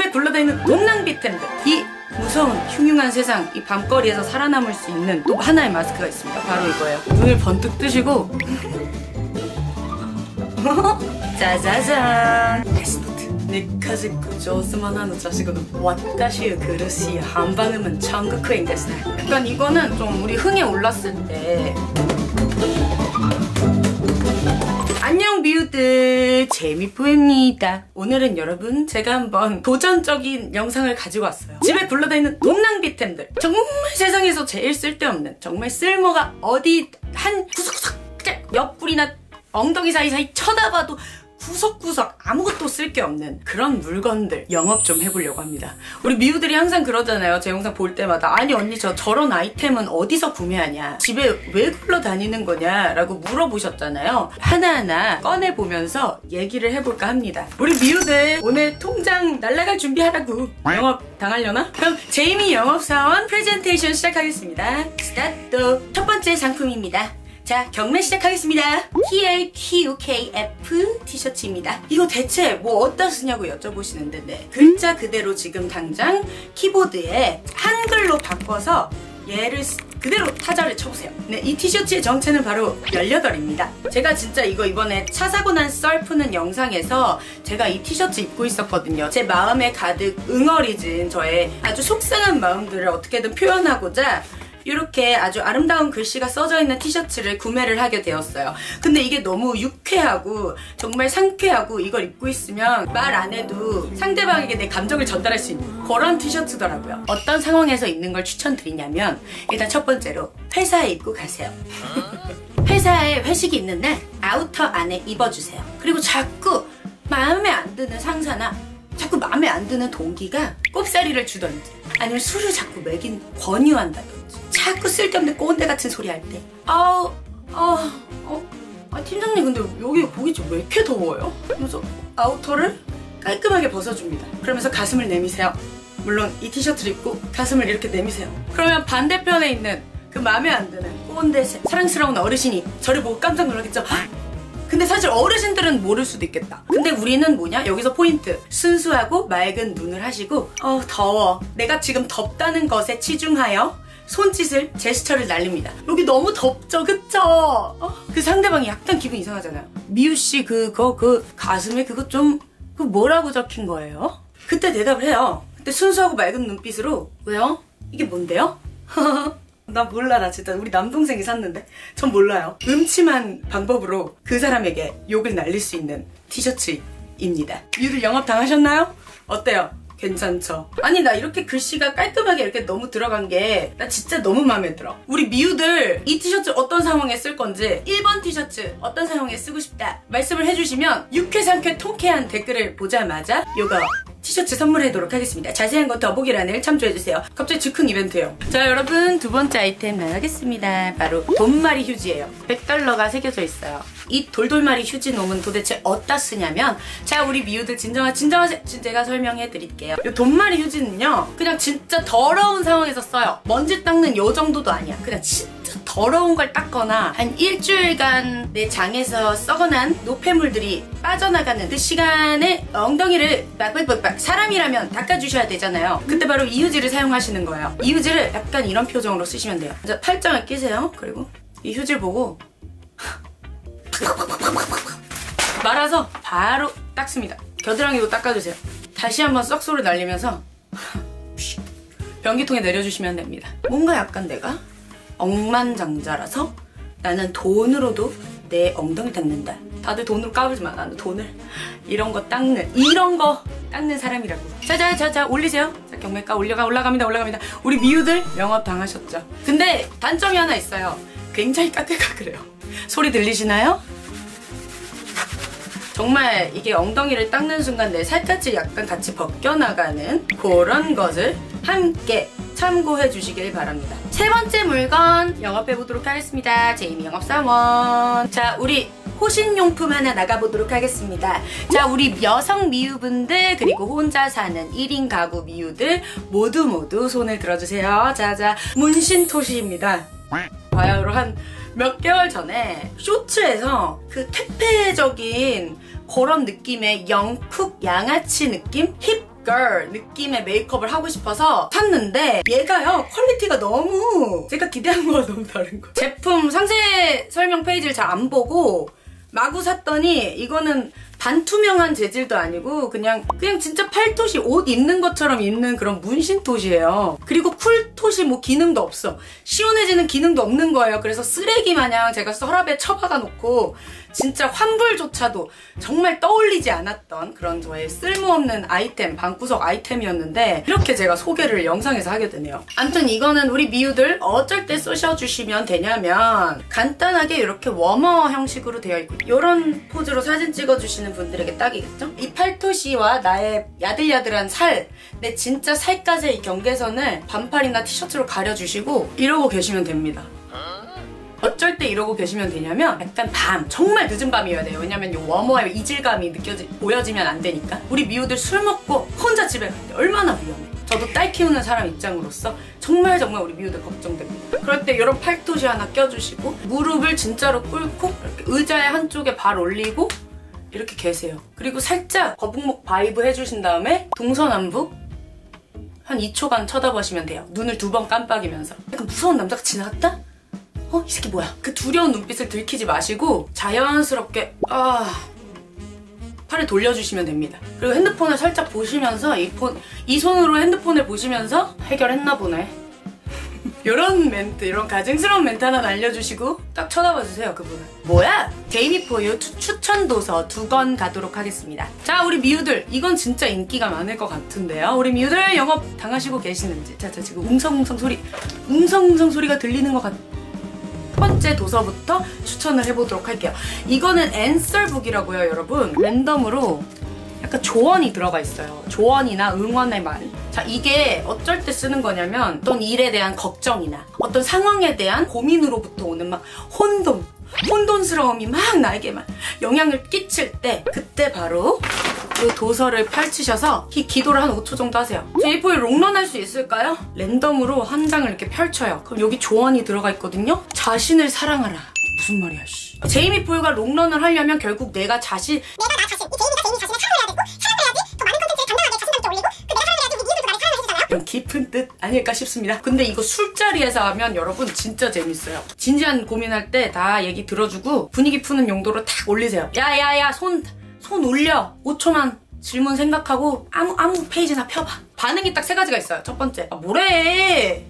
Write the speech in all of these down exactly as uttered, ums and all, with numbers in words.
집에 굴러다니는 돈낭비템들. 이 무서운 흉흉한 세상, 이 밤거리에서 살아남을 수 있는 또 하나의 마스크가 있습니다. 바로 이거예요. 눈을 번뜩 뜨시고 짜자잔! 데스노트. 네카지쿠 조스만하는 자식은 와타시의 그릇이 한방음은 천국행 데스네. 약간 이거는 좀 우리 흥에 올랐을 때. 안녕 미우들, 재미뿌입니다. 오늘은 여러분 제가 한번 도전적인 영상을 가지고 왔어요. 집에 굴러다니는 돈낭비템들. 정말 세상에서 제일 쓸데없는, 정말 쓸모가 어디 한 구석구석 옆구리나 엉덩이 사이사이 쳐다봐도 구석구석 아무것도 쓸 게 없는 그런 물건들 영업 좀 해보려고 합니다. 우리 미우들이 항상 그러잖아요. 제 영상 볼 때마다 아니 언니 저 저런 아이템은 어디서 구매하냐, 집에 왜 굴러다니는 거냐 라고 물어보셨잖아요. 하나하나 꺼내보면서 얘기를 해볼까 합니다. 우리 미우들 오늘 통장 날라갈 준비하라고. 영업 당하려나? 그럼 제이미 영업사원 프레젠테이션 시작하겠습니다. 스타트. 첫 번째 상품입니다. 자, 경매 시작하겠습니다. 티 엘 큐 케이 에프 티셔츠입니다. 이거 대체 뭐 어디다 쓰냐고 여쭤보시는데, 네. 글자 그대로 지금 당장 키보드에 한글로 바꿔서 얘를 그대로 타자를 쳐보세요. 네, 이 티셔츠의 정체는 바로 열여덟입니다. 제가 진짜 이거 이번에 차 사고 난 썰 푸는 영상에서 제가 이 티셔츠 입고 있었거든요. 제 마음에 가득 응어리진 저의 아주 속상한 마음들을 어떻게든 표현하고자 이렇게 아주 아름다운 글씨가 써져 있는 티셔츠를 구매를 하게 되었어요. 근데 이게 너무 유쾌하고 정말 상쾌하고 이걸 입고 있으면 말 안 해도 상대방에게 내 감정을 전달할 수 있는 그런 티셔츠더라고요. 어떤 상황에서 입는 걸 추천드리냐면, 일단 첫 번째로 회사에 입고 가세요. 회사에 회식이 있는 날 아우터 안에 입어주세요. 그리고 자꾸 마음에 안 드는 상사나 자꾸 마음에 안 드는 동기가 꼽사리를 주던지 아니면 술을 자꾸 먹인 권유한다든지 자꾸 쓸데없는 꼰대 같은 소리 할 때 아우 아, 어, 아 팀장님 근데 여기 고기 좀 왜 이렇게 더워요? 그러면서 아우터를 깔끔하게 벗어줍니다. 그러면서 가슴을 내미세요. 물론 이 티셔츠를 입고 가슴을 이렇게 내미세요. 그러면 반대편에 있는 그 마음에 안 드는 꼰대 사랑스러운 어르신이 저를 보고 깜짝 놀라겠죠? 근데 사실 어르신들은 모를 수도 있겠다. 근데 우리는 뭐냐? 여기서 포인트. 순수하고 맑은 눈을 하시고 어 더워. 내가 지금 덥다는 것에 치중하여 손짓을, 제스처를 날립니다. 여기 너무 덥죠? 그쵸? 어? 그 상대방이 약간 기분 이상하잖아요. 미우씨 그거 그 가슴에 그거 좀 그 뭐라고 적힌 거예요? 그때 대답을 해요. 그때 순수하고 맑은 눈빛으로 왜요? 이게 뭔데요? 나 몰라. 나 진짜 우리 남동생이 샀는데 전 몰라요. 음침한 방법으로 그 사람에게 욕을 날릴 수 있는 티셔츠입니다. 미우들 영업 당하셨나요? 어때요? 괜찮죠? 아니 나 이렇게 글씨가 깔끔하게 이렇게 너무 들어간 게 나 진짜 너무 마음에 들어. 우리 미우들 이 티셔츠 어떤 상황에 쓸 건지, 일 번 티셔츠 어떤 상황에 쓰고 싶다 말씀을 해주시면 유쾌 상쾌 통쾌한 댓글을 보자마자 요거 티셔츠 선물해도록 하겠습니다. 자세한 건 더보기란을 참조해주세요. 갑자기 즉흥 이벤트예요. 자 여러분, 두 번째 아이템 나가겠습니다. 바로 돈마리 휴지예요. 백 달러가 새겨져 있어요. 이 돌돌마리 휴지 놈은 도대체 어디다 쓰냐면, 자 우리 미우들 진정하, 진정하세요. 제가 설명해 드릴게요. 이 돈마리 휴지는요 그냥 진짜 더러운 상황에서 써요. 먼지 닦는 요 정도도 아니야. 그냥 진짜 더러운 걸 닦거나 한 일주일간 내 장에서 썩어난 노폐물들이 빠져나가는 그 시간에 엉덩이를 빡빡빡빡 사람이라면 닦아주셔야 되잖아요. 그때 바로 이 휴지를 사용하시는 거예요. 이 휴지를 약간 이런 표정으로 쓰시면 돼요. 먼저 팔짱을 끼세요. 그리고 이 휴지를 보고 말아서 바로 닦습니다. 겨드랑이도 닦아주세요. 다시 한번 썩소를 날리면서 변기통에 내려주시면 됩니다. 뭔가 약간 내가 억만장자라서 나는 돈으로도 내 엉덩이 닦는다. 다들 돈으로 까불지마. 나는 돈을 이런 거 닦는 이런 거 닦는 사람이라고. 자자자자 올리세요. 자 경매가 올라가 올라갑니다 올라갑니다. 우리 미우들 영업 당하셨죠? 근데 단점이 하나 있어요. 굉장히 까끌까끌해요. 소리 들리시나요? 정말 이게 엉덩이를 닦는 순간 내 살갗이 약간 같이 벗겨나가는 그런 것을 함께 참고해 주시길 바랍니다. 세 번째 물건 영업해 보도록 하겠습니다. 제이미 영업사원. 자 우리 호신용품 하나 나가보도록 하겠습니다. 자 우리 여성 미우분들 그리고 혼자 사는 일 인 가구 미우들 모두 모두 손을 들어주세요. 자자 문신토시입니다. 바야흐로 한 몇 개월 전에 쇼츠에서 그 퇴폐적인 그런 느낌의 영국 양아치 느낌? 힙 girl 느낌의 메이크업을 하고 싶어서 샀는데 얘가요 퀄리티가 너무 제가 기대한 거와 너무 다른 거. 제품 상세 설명 페이지를 잘 안 보고 마구 샀더니 이거는 반투명한 재질도 아니고 그냥 그냥 진짜 팔토시 옷 입는 것처럼 입는 그런 문신토시예요. 그리고 쿨토시 뭐 기능도 없어. 시원해지는 기능도 없는 거예요. 그래서 쓰레기 마냥 제가 서랍에 처박아 놓고 진짜 환불조차도 정말 떠올리지 않았던 그런 저의 쓸모없는 아이템, 방구석 아이템이었는데 이렇게 제가 소개를 영상에서 하게 되네요. 아무튼 이거는 우리 미우들 어쩔 때 쓰셔주시면 되냐면 간단하게 이렇게 워머 형식으로 되어 있고 이런 포즈로 사진 찍어주시는 분들에게 딱이겠죠? 이 팔토시와 나의 야들야들한 살, 내 진짜 살까지의 이 경계선을 반팔이나 티셔츠로 가려주시고 이러고 계시면 됩니다. 어쩔 때 이러고 계시면 되냐면 약간 밤, 정말 늦은 밤이어야 돼요. 왜냐면 이 워머의 이질감이 느껴지, 보여지면 안 되니까. 우리 미우들 술 먹고 혼자 집에 갈 때 얼마나 위험해. 저도 딸 키우는 사람 입장으로서 정말 정말 우리 미우들 걱정됩니다. 그럴 때 이런 팔토시 하나 껴주시고 무릎을 진짜로 꿇고 이렇게 의자의 한쪽에 발 올리고 이렇게 계세요. 그리고 살짝 거북목 바이브 해주신 다음에 동서남북 한 이 초간 쳐다보시면 돼요. 눈을 두 번 깜빡이면서. 약간 무서운 남자가 지나갔다? 어? 이 새끼 뭐야? 그 두려운 눈빛을 들키지 마시고 자연스럽게 아... 팔을 돌려주시면 됩니다. 그리고 핸드폰을 살짝 보시면서 이, 폰, 이 손으로 핸드폰을 보시면서 해결했나 보네. 이런 멘트, 이런 가증스러운 멘트 하나 알려주시고 딱 쳐다봐주세요, 그분을. 뭐야? 제이미포유 추천 도서 두 권 가도록 하겠습니다. 자, 우리 미우들 이건 진짜 인기가 많을 것 같은데요. 우리 미우들 영업 당하시고 계시는지. 자, 자 지금 웅성웅성 소리, 웅성웅성 소리가 들리는 것 같... 첫 번째 도서부터 추천을 해보도록 할게요. 이거는 앤서북이라고요, 여러분. 랜덤으로 약간 조언이 들어가 있어요. 조언이나 응원의 말. 자, 이게 어쩔 때 쓰는 거냐면 어떤 일에 대한 걱정이나 어떤 상황에 대한 고민으로부터 오는 막 혼돈, 혼돈스러움이 막 나에게 막 영향을 끼칠 때 그때 바로 그 도서를 펼치셔서 기, 기도를 한 오 초 정도 하세요. 제이포유 롱런 할 수 있을까요? 랜덤으로 한 장을 이렇게 펼쳐요. 그럼 여기 조언이 들어가 있거든요? 자신을 사랑하라. 무슨 말이야, 씨. 제이미포유가 롱런을 하려면 결국 내가 자신 내가 나 자신, 이 제이미가 제이미 자신을 사랑해야 되고 사랑해야지 더 많은 컨텐츠를 당당하게 자신감도 올리고 그 내가 사랑해야지 우리 미우들도 나를 사랑을 해주잖아요. 이런 깊은 뜻 아닐까 싶습니다. 근데 이거 술자리에서 하면 여러분 진짜 재밌어요. 진지한 고민할 때 다 얘기 들어주고 분위기 푸는 용도로 탁 올리세요. 야야야 손 손 올려. 오 초만 질문 생각하고 아무 아무 페이지나 펴봐. 반응이 딱 세 가지가 있어요. 첫 번째, 아 뭐래.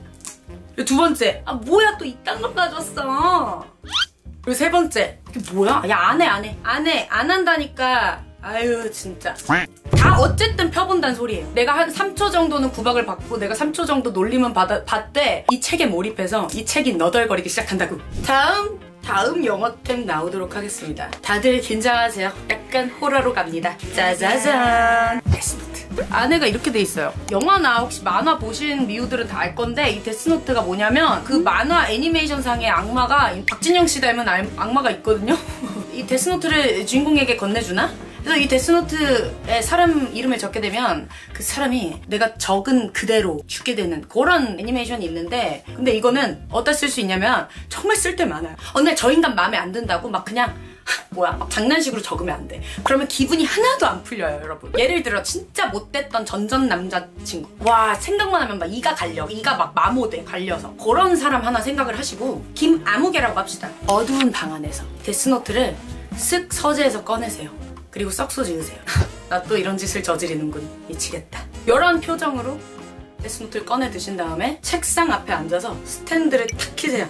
두 번째, 아 뭐야 또 이딴 걸 가져왔어. 그리고 세 번째, 이게 뭐야? 야 안 해 안 해 안 해 안 한다니까. 아유 진짜. 다 어쨌든 펴본다는 소리예요. 내가 한 삼 초 정도는 구박을 받고 내가 삼 초 정도 놀림은 받아, 받되 이 책에 몰입해서 이 책이 너덜거리기 시작한다고. 다음 다음 영어템 나오도록 하겠습니다. 다들 긴장하세요. 약간 호러로 갑니다. 짜자잔. 데스노트. 안에가 이렇게 돼 있어요. 영화나 혹시 만화 보신 미우들은 다 알 건데 이 데스노트가 뭐냐면 그 만화 애니메이션상의 악마가 박진영 씨 닮은 악마가 있거든요. 이 데스노트를 주인공에게 건네주나? 그래서 이 데스노트에 사람 이름을 적게 되면 그 사람이 내가 적은 그대로 죽게 되는 그런 애니메이션이 있는데 근데 이거는 어디다 쓸 수 있냐면 정말 쓸 때 많아요. 어, 근데 저 인간 마음에 안 든다고 막 그냥 하, 뭐야 막 장난식으로 적으면 안 돼. 그러면 기분이 하나도 안 풀려요, 여러분. 예를 들어 진짜 못됐던 전전 남자친구. 와 생각만 하면 막 이가 갈려. 이가 막 마모돼 갈려서. 그런 사람 하나 생각을 하시고 김아무개라고 합시다. 어두운 방 안에서 데스노트를 쓱 서재에서 꺼내세요. 그리고 썩소 지으세요. 나 또 이런 짓을 저지르는군. 미치겠다. 이런 표정으로 데스노트를 꺼내 드신 다음에 책상 앞에 앉아서 스탠드를 탁 키세요.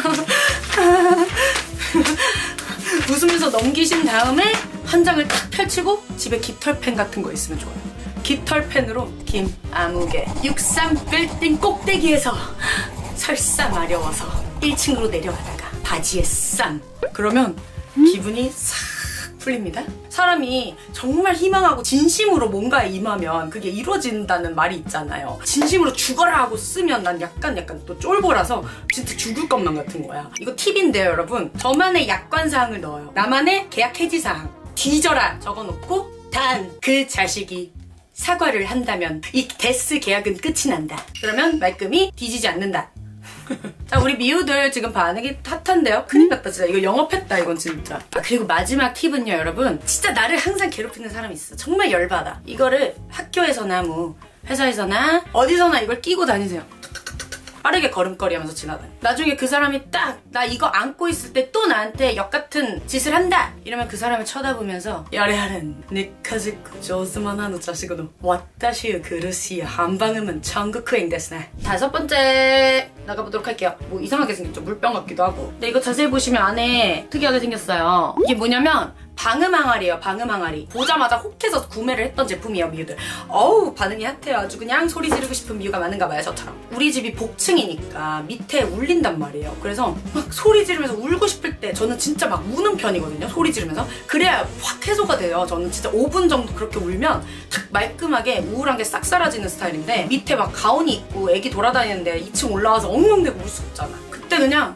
웃으면서 넘기신 다음에 한 장을 탁 펼치고 집에 깃털펜 같은 거 있으면 좋아요. 깃털펜으로 김아무개 육삼 빌딩 꼭대기에서 설사 마려워서 일 층으로 내려가다가 바지에 쌈. 그러면 기분이 싹 풀립니다. 사람이 정말 희망하고 진심으로 뭔가에 임하면 그게 이루어진다는 말이 있잖아요. 진심으로 죽어라 하고 쓰면 난 약간 약간 또 쫄보라서 진짜 죽을 것만 같은 거야. 이거 팁인데요, 여러분. 저만의 약관사항을 넣어요. 나만의 계약 해지사항. 뒤져라 적어놓고 단 그 자식이 사과를 한다면 이 데스 계약은 끝이 난다. 그러면 말끔히 뒤지지 않는다. 자, 우리 미우들 지금 반응이 핫한데요? 큰일 났다 진짜. 이거 영업했다 이건 진짜. 아, 그리고 마지막 팁은요 여러분, 진짜 나를 항상 괴롭히는 사람이 있어. 정말 열받아. 이거를 학교에서나 뭐 회사에서나 어디서나 이걸 끼고 다니세요. 빠르게 걸음걸이 하면서 지나다녀. 나중에 그 사람이 딱 나 이거 안고 있을 때 또 나한테 역같은 짓을 한다! 이러면 그 사람을 쳐다보면서 야레하는 니카지쿠 조스만하노 자식으로 와타시의 그릇이 한방음은 천국행 데스네. 다섯 번째 나가보도록 할게요. 뭐 이상하게 생겼죠? 물병 같기도 하고. 근데 이거 자세히 보시면 안에 특이하게 생겼어요. 이게 뭐냐면 방음 항아리예요. 방음 항아리. 보자마자 혹해서 구매를 했던 제품이에요, 미우들. 어우, 반응이 핫해요. 아주 그냥 소리 지르고 싶은 미우가 많은가 봐요, 저처럼. 우리 집이 복층이니까 밑에 울린단 말이에요. 그래서 막 소리 지르면서 울고 싶을 때 저는 진짜 막 우는 편이거든요, 소리 지르면서. 그래야 확 해소가 돼요. 저는 진짜 오 분 정도 그렇게 울면 탁 말끔하게 우울한 게 싹 사라지는 스타일인데, 밑에 막 가온이 있고 애기 돌아다니는데 이 층 올라와서 엉엉대고 울 수 없잖아. 그때 그냥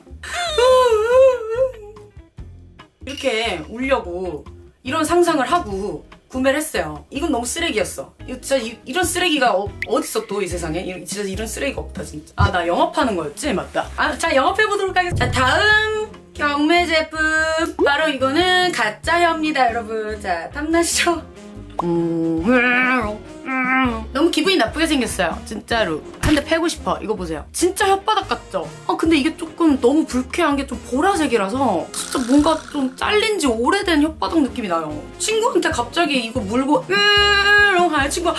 이렇게 울려고 이런 상상을 하고 구매를 했어요. 이건 너무 쓰레기였어. 이거 진짜 이, 이런 쓰레기가 어, 어딨어 또 이 세상에? 이, 진짜 이런 쓰레기가 없다 진짜. 아, 나 영업하는 거였지? 맞다. 아, 자, 영업해보도록 하겠습니다. 자, 다음 경매 제품. 바로 이거는 가짜혀입니다, 여러분. 자, 탐나시죠? 음, 너무 기분이 나쁘게 생겼어요, 진짜로. 한 대 패고 싶어. 이거 보세요. 진짜 혓바닥 같죠? 아, 근데 이게 조금 너무 불쾌한 게 좀 보라색이라서 진짜 뭔가 좀 잘린 지 오래된 혓바닥 느낌이 나요. 친구한테 갑자기 이거 물고 으으으으 하는 친구가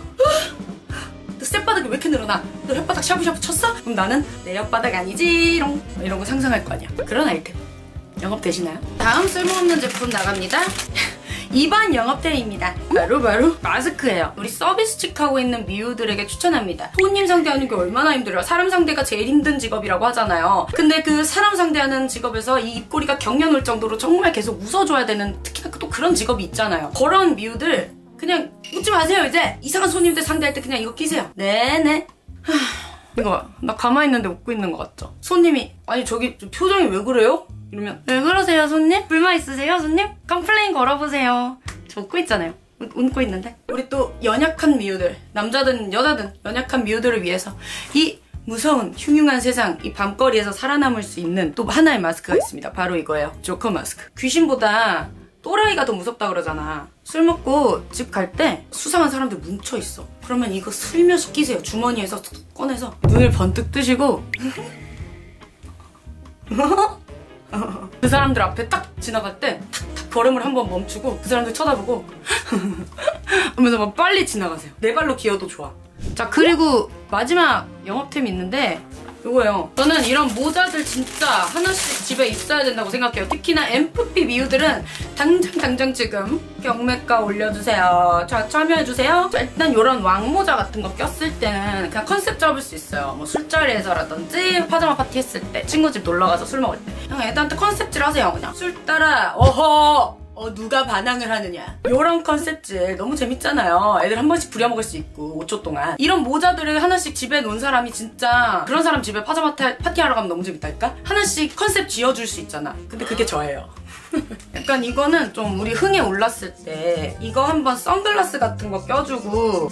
너 쌔바닥이 왜 이렇게 늘어나? 너 혓바닥 샤브샤브 쳤어? 그럼 나는 내 혓바닥 아니지롱 이런 거 상상할 거 아니야. 그런 아이템 영업 되시나요? 다음 쓸모없는 제품 나갑니다. 이번 영업템입니다. 바로 바로 마스크예요. 우리 서비스직 하고 있는 미우들에게 추천합니다. 손님 상대하는 게 얼마나 힘들어요. 사람 상대가 제일 힘든 직업이라고 하잖아요. 근데 그 사람 상대하는 직업에서 이 입꼬리가 경련 올 정도로 정말 계속 웃어줘야 되는, 특히나 또 그런 직업이 있잖아요. 그런 미우들 그냥 웃지 마세요. 이제 이상한 손님들 상대할 때 그냥 이거 끼세요. 네네. 하... 이거 나 가만히 있는데 웃고 있는 것 같죠? 손님이 아니 저기 표정이 왜 그래요? 이러면 왜 그러세요 손님? 불만 있으세요 손님? 컴플레인 걸어보세요. 저 웃고 있잖아요. 웃, 웃고 있는데. 우리 또 연약한 미우들, 남자든 여자든 연약한 미우들을 위해서 이 무서운 흉흉한 세상, 이 밤거리에서 살아남을 수 있는 또 하나의 마스크가 있습니다. 바로 이거예요. 조커 마스크. 귀신보다 또라이가 더 무섭다 그러잖아. 술 먹고 집 갈 때 수상한 사람들 뭉쳐있어. 그러면 이거 슬며시 끼세요. 주머니에서 꺼내서 눈을 번뜩 뜨시고 그 사람들 앞에 딱 지나갈 때 탁탁 걸음을 한번 멈추고 그 사람들 쳐다보고 하면서 막 빨리 지나가세요. 네 발로 기어도 좋아. 자, 그리고 마지막 영업템이 있는데 이거예요. 저는 이런 모자들 진짜 하나씩 집에 있어야 된다고 생각해요. 특히나 엠프피 미우들은 당장 당장 지금 경매가 올려주세요. 자, 참여해주세요. 자, 일단 이런 왕모자 같은 거 꼈을 때는 그냥 컨셉 잡을 수 있어요. 뭐 술자리에서라든지 파자마 파티 했을 때, 친구 집 놀러가서 술 먹을 때 그냥 애들한테 컨셉질 하세요. 그냥 술 따라 어허 어, 누가 반항을 하느냐. 요런 컨셉질 너무 재밌잖아요. 애들 한 번씩 부려먹을 수 있고 오 초 동안. 이런 모자들을 하나씩 집에 놓은 사람이 진짜 그런 사람 집에 파자마 파티하러 가면 너무 재밌달까? 하나씩 컨셉 지어줄 수 있잖아. 근데 그게 저예요. 약간 이거는 좀 우리 흥에 올랐을 때 이거 한번 선글라스 같은 거 껴주고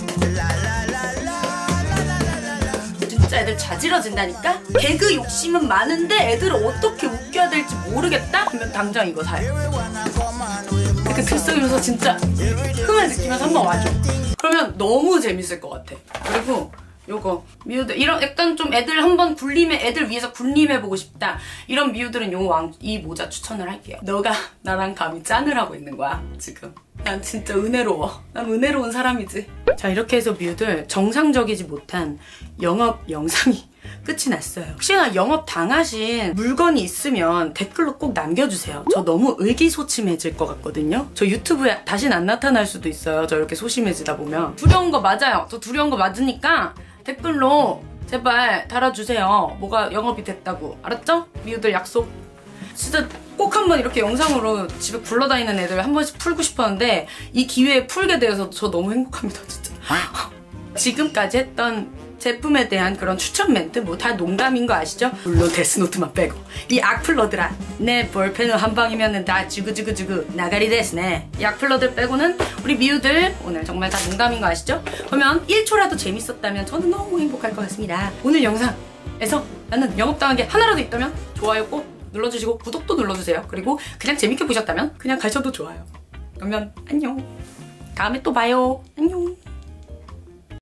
진짜 애들 자지러진다니까? 개그 욕심은 많은데 애들을 어떻게 웃겨야 될지 모르겠다? 그러면 당장 이거 사요. 이렇게 들썩이면서 진짜 흥을 느끼면서 한번 와줘. 그러면 너무 재밌을 것 같아. 그리고 요거 미우들 이런 약간 좀 애들 한번 굴림해, 애들 위해서 굴림해보고 싶다 이런 미우들은 요 왕, 이 모자 추천을 할게요. 너가 나랑 감히 짠을 하고 있는 거야 지금. 난 진짜 은혜로워. 난 은혜로운 사람이지. 자, 이렇게 해서 미우들 정상적이지 못한 영업 영상이 끝이 났어요. 혹시나 영업 당하신 물건이 있으면 댓글로 꼭 남겨주세요. 저 너무 의기소침해질 것 같거든요. 저 유튜브에 다신 안 나타날 수도 있어요. 저 이렇게 소심해지다 보면. 두려운 거 맞아요. 저 두려운 거 맞으니까 댓글로 제발 달아주세요. 뭐가 영업이 됐다고. 알았죠? 미우들 약속. 진짜 꼭 한번 이렇게 영상으로 집에 굴러다니는 애들 한 번씩 풀고 싶었는데 이 기회에 풀게 되어서 저 너무 행복합니다, 진짜. 지금까지 했던 제 제품에 대한 그런 추천 멘트 뭐 다 농담인 거 아시죠? 물론 데스노트만 빼고 이 악플러들아 내 볼펜은 한 방이면은 다 주구주구주구 나가리 데스네. 이 악플러들 빼고는 우리 미우들 오늘 정말 다 농담인 거 아시죠? 그러면 일 초라도 재밌었다면 저는 너무 행복할 것 같습니다. 오늘 영상에서 나는 영업당한 게 하나라도 있다면 좋아요 꼭 눌러주시고 구독도 눌러주세요. 그리고 그냥 재밌게 보셨다면 그냥 가셔도 좋아요. 그러면 안녕. 다음에 또 봐요. 안녕.